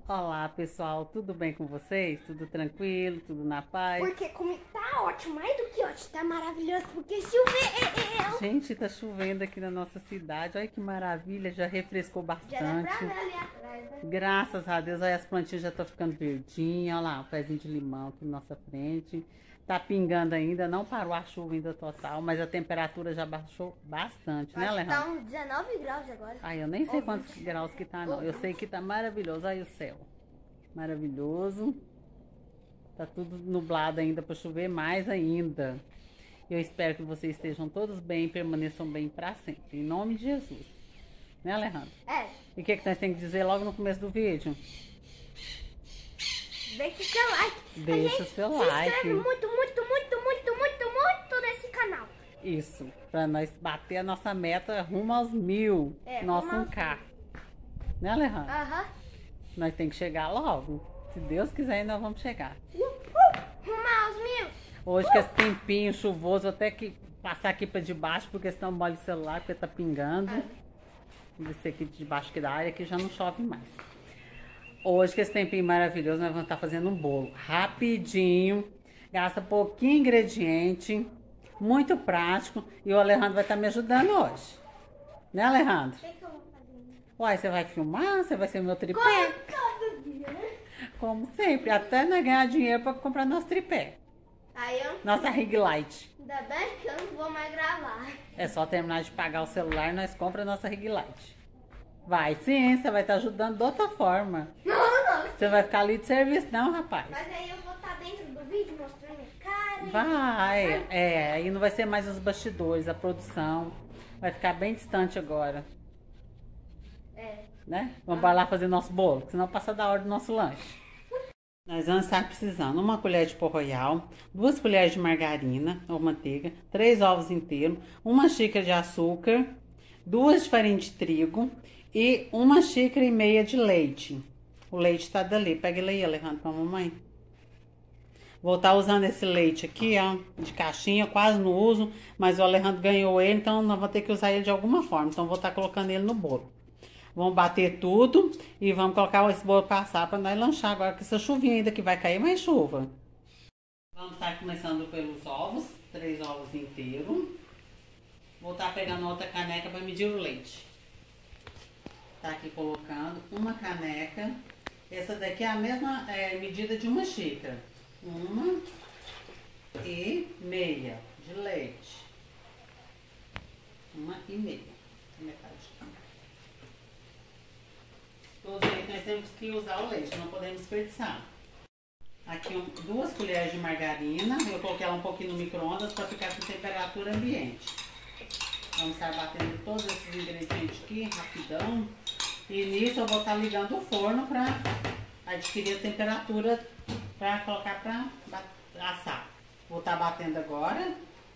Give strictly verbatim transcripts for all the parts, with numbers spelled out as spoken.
Olá, pessoal, tudo bem com vocês? Tudo tranquilo? Tudo na paz? Porque comigo tá ótimo, mais do que ótimo, tá maravilhoso, porque choveu. Gente, tá chovendo aqui na nossa cidade. Olha que maravilha, já refrescou Já dá pra bastante. ver ali atrás, né? Graças a Deus, olha, as plantinhas já estão ficando verdinhas. Olha lá, o pezinho de limão aqui na nossa frente. Tá pingando ainda, não parou a chuva ainda total, mas a temperatura já baixou bastante, né, Acho que Alejandro? tá uns dezenove graus agora. Ai, eu nem sei Ou quantos vinte. graus que tá, não. Ou Eu sei que tá maravilhoso. Olha o céu. Maravilhoso. Tá tudo nublado ainda para chover mais ainda. Eu espero que vocês estejam todos bem e permaneçam bem para sempre. Em nome de Jesus. Né, Alejandro? É, E o que, que nós temos que dizer logo no começo do vídeo? deixa o seu like. Deixa A gente o seu se like. inscreve muito, muito, muito, muito, muito, muito nesse canal. Isso. Para nós bater a nossa meta rumo aos mil. É, nosso rumo aos um K. Né, Alejandro? Aham. Nós temos que chegar logo. Se Deus quiser, nós vamos chegar. Uh, uh, rumo aos mil. Hoje, com esse tempinho chuvoso, vou até que passar aqui para debaixo, porque senão molha o celular, porque tá pingando. Vamos descer aqui debaixo aqui da área, que já não chove mais. Hoje, com esse tempinho maravilhoso, nós vamos estar fazendo um bolo rapidinho. Gasta pouquinho ingrediente, muito prático. E o Alejandro vai estar me ajudando hoje. Né, Alejandro? O que, que eu vou fazer? Uai, você vai filmar? Você vai ser meu tripé? Como todo dia, né? Como sempre, até nós ganhar dinheiro para comprar nosso tripé. Aí eu, Nossa rig light. ainda bem que eu não vou mais gravar. É só terminar de pagar o celular e nós compramos a nossa rig light. Vai sim, você vai estar ajudando de outra forma. Não, não. Você vai ficar ali de serviço, não, rapaz? Mas aí eu vou estar dentro do vídeo mostrando minha cara. e- Vai, é, aí não vai ser mais os bastidores, a produção. Vai ficar bem distante agora, É. né? Vamos lá fazer nosso bolo, senão passa da hora do nosso lanche. Nós vamos estar precisando uma colher de pó royal, duas colheres de margarina ou manteiga, três ovos inteiros, uma xícara de açúcar, duas de farinha de trigo e uma xícara e meia de leite. O leite tá dali. Pega ele aí, Alejandro, pra mamãe. Vou estar usando esse leite aqui, ó, de caixinha, quase não uso, mas o Alejandro ganhou ele, então nós vamos ter que usar ele de alguma forma. Então vou estar colocando ele no bolo. Vamos bater tudo e vamos colocar esse bolo passar para nós lanchar agora com essa chuvinha ainda que vai cair mais chuva. Vamos estar começando pelos ovos, três ovos inteiros. Vou estar pegando outra caneca para medir o leite. Tá aqui colocando uma caneca. Essa daqui é a mesma é, medida de uma xícara. Uma e meia de leite. Uma e meia. Metade. Todo jeito nós temos que usar o leite, não podemos desperdiçar. Aqui um, duas colheres de margarina. Eu coloquei ela um pouquinho no micro-ondas para ficar com temperatura ambiente. Vamos estar batendo todos esses ingredientes aqui, rapidão. E nisso eu vou estar ligando o forno para adquirir a temperatura para colocar para assar. Vou estar batendo agora.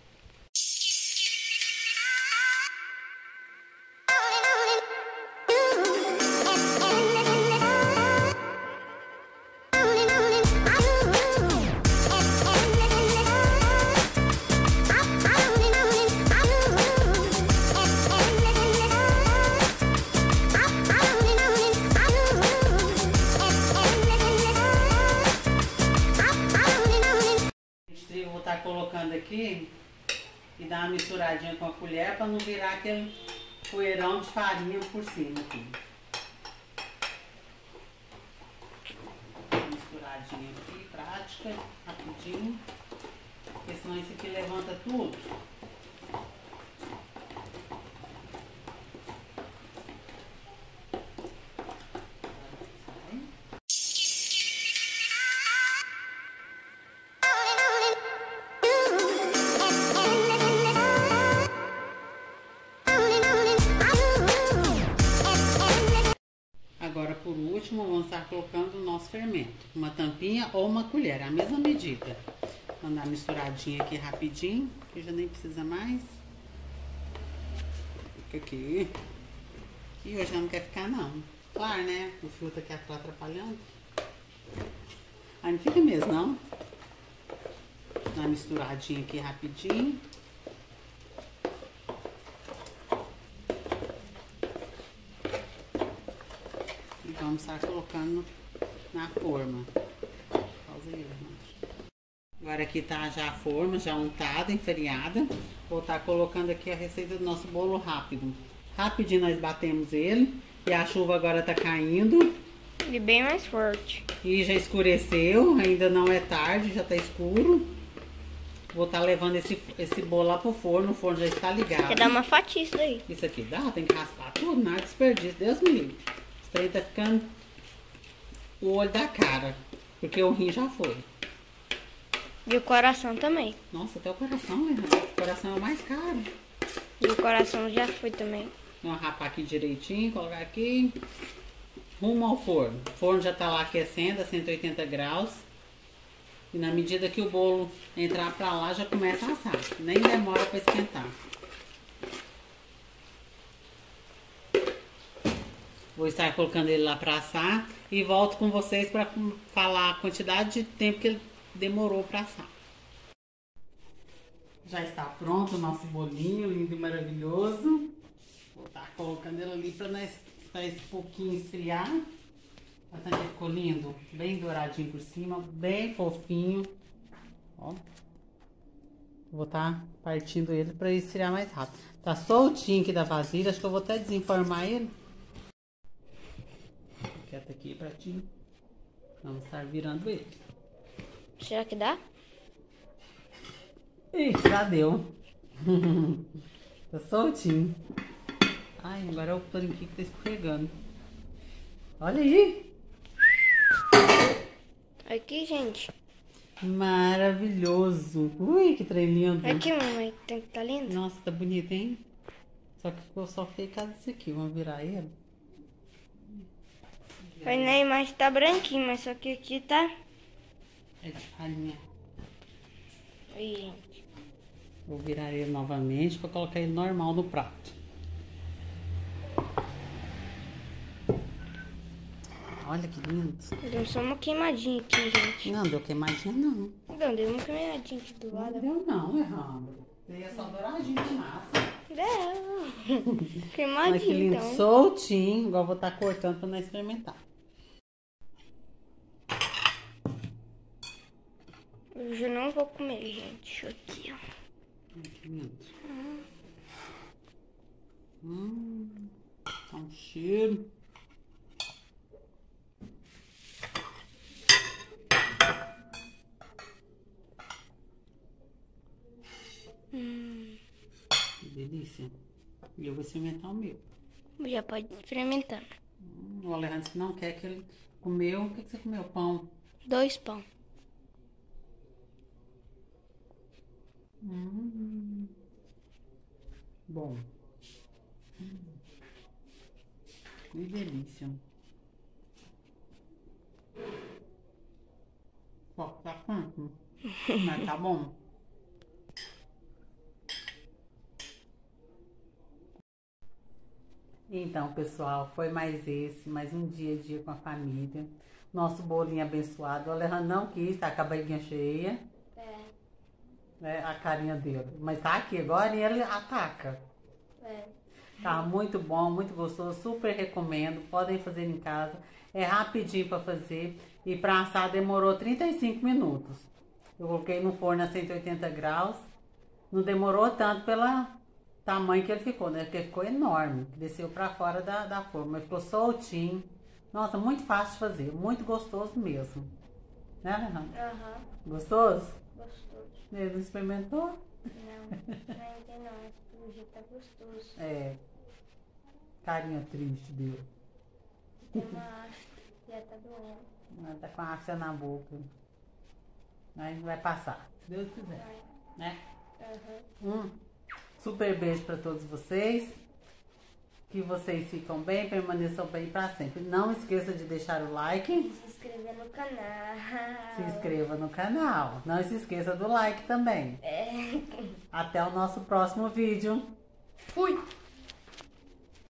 Vou estar colocando aqui e dar uma misturadinha com a colher para não virar aquele poeirão de farinha por cima aqui. Misturadinha aqui, prática, rapidinho, porque senão isso aqui levanta tudo. Agora, por último, vamos estar colocando o nosso fermento. Uma tampinha ou uma colher, a mesma medida. Vamos dar uma misturadinha aqui rapidinho, que já nem precisa mais. Fica aqui. E hoje não quer ficar, não. Claro, né? O fio tá aqui atrás atrapalhando. Aí não fica mesmo, não. Dá uma misturadinha aqui rapidinho. Vamos estar colocando na forma. Pausa aí, agora aqui tá já a forma, já untada, enfariada. Vou estar colocando aqui a receita do nosso bolo rápido. Rapidinho nós batemos ele. E a chuva agora tá caindo. E bem mais forte. E já escureceu, ainda não é tarde, já tá escuro. Vou estar levando esse, esse bolo lá pro forno, o forno já está ligado. Quer dar uma fatia isso daí? Isso aqui dá, tem que raspar tudo, nada de desperdício, Deus me livre. Isso daí tá ficando o olho da cara, porque o rim já foi. E o coração também. Nossa, até o coração, né? O coração é o mais caro. E o coração já foi também. Vamos rapar aqui direitinho, colocar aqui. Rumo ao forno. O forno já tá lá aquecendo a cento e oitenta graus. E na medida que o bolo entrar pra lá, já começa a assar. Nem demora pra esquentar. Vou estar colocando ele lá pra assar. E volto com vocês pra falar a quantidade de tempo que ele demorou pra assar. Já está pronto o nosso bolinho, lindo e maravilhoso. Vou estar colocando ele ali pra nós, pra esse pouquinho esfriar. Olha que ficou lindo, bem douradinho por cima, bem fofinho. Ó. Vou estar partindo ele para ele esfriar mais rápido. Tá soltinho aqui da vasilha, acho que eu vou até desenformar ele. Quieto aqui, pratinho. Vamos estar virando ele. Será que dá? Ih, já deu. Tá soltinho. Ai, agora é o tanquinho que tá escorregando. Olha aí. Aqui, gente. Maravilhoso. Ui, que trem lindo. Aqui, mamãe, tem que tá lindo. Nossa, tá bonito, hein? Só que ficou só feio por causa disso aqui. Vamos virar ele. Aí na imagem tá branquinho, mas só que aqui tá... É de farinha. Aí, gente. Vou virar ele novamente pra colocar ele normal no prato. Olha que lindo. Deu só uma queimadinha aqui, gente. Não, deu queimadinha não. Não, deu uma queimadinha aqui do lado. Não deu não, errando. Deu só douradinho de massa. Deu. Olha Queimadinha, que lindo, então. soltinho. Igual vou estar cortando pra nós experimentar. Eu já não vou comer, gente. Isso aqui, ó. Olha que lindo. Hum. Hum. Tá um cheiro. Hum. Que delícia. E eu vou experimentar o meu. Já pode experimentar. Hum, o Alejandro não quer que ele comeu. O que, que você comeu? Pão? Dois pão. Hum. Bom. Hum. Que delícia. Ó, tá quanto? Mas tá bom. Então, pessoal, foi mais esse, mais um dia a dia com a família. Nosso bolinho abençoado. O Alejandro não quis, tá com a barriguinha cheia. É. É a carinha dele. Mas tá aqui agora e ele ataca. É. Tá muito bom, muito gostoso, super recomendo. Podem fazer em casa. É rapidinho pra fazer. E pra assar demorou trinta e cinco minutos. Eu coloquei no forno a cento e oitenta graus. Não demorou tanto pela tamanho que ele ficou, né? Porque ficou enorme. Desceu pra fora da, da forma. Mas ficou soltinho. Nossa, muito fácil de fazer. Muito gostoso mesmo. Né, Alejandro? Aham. Gostoso? Gostoso. Ele não experimentou? Não, ainda não. Mas pelo jeito tá gostoso. É. Carinha triste dele. Tem uma haste. Já tá doendo. Ela tá com a afta na boca. Mas vai passar, se Deus quiser. Né? Aham. Um super beijo para todos vocês. Que vocês ficam bem, permaneçam bem para sempre. Não esqueça de deixar o like. Se inscrever no canal. Se inscreva no canal. Não se esqueça do like também. É. Até o nosso próximo vídeo. Fui!